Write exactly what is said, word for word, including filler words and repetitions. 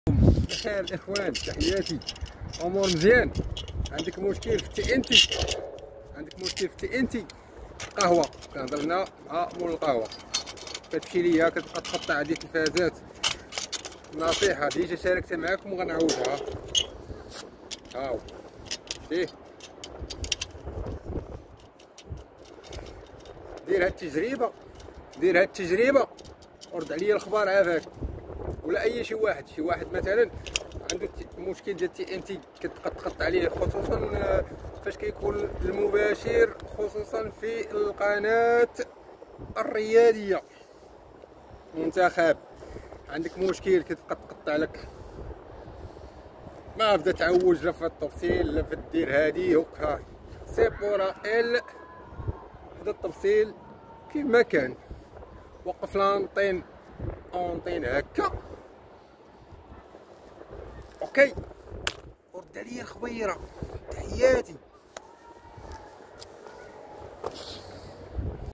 بخير الاخوان، تحياتي. امور مزيان؟ عندك مشكل في التي ان تي عندك مشكل في التي ان تي قهوه. كنهضر هنا مع مول القهوه، كتمشي ليا كتبقى تقطع هذه التلفازات. نصيحه ديجا شاركتها معاكم وغنعاودها. هاو شتيه، دير هاد التجربه دير هاد التجربه ورد عليا الخبر عافاك. ولا اي شي واحد شي واحد مثلا عنده مشكل ديال تي ان تي كتبقى تقطع عليه، خصوصا فاش كيكون المباشر، خصوصا في القناه الرياضيه منتخب. عندك مشكل كتبقى تقطع لك، ما بدا تعوج لا في التفصيل لا في دير هادي هكا سيبورا ال بدا التفصيل كيما كان. وقف لانطين اونطين هكا اوكي، ورد عليا الخبيره. تحياتي.